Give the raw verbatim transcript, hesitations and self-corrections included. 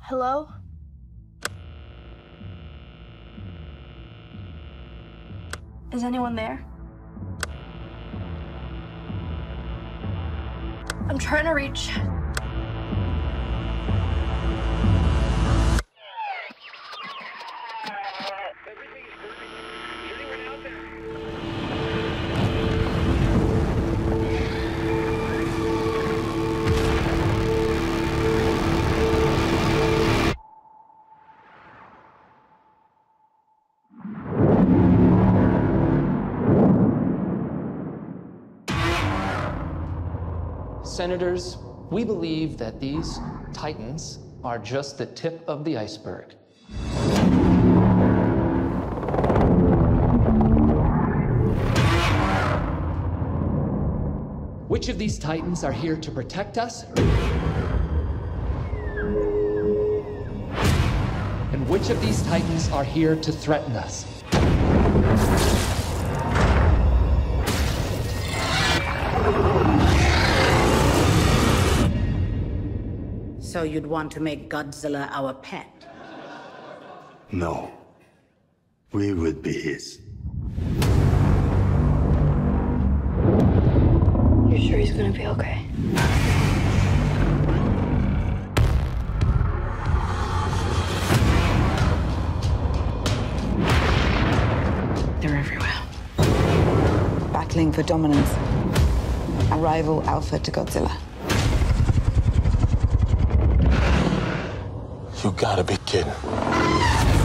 Hello? Is anyone there? I'm trying to reach... Senators, we believe that these titans are just the tip of the iceberg. Which of these titans are here to protect us? And which of these titans are here to threaten us? So you'd want to make Godzilla our pet? No. We would be his. You sure he's gonna be okay? They're everywhere. Battling for dominance. A rival alpha to Godzilla. You gotta be kidding.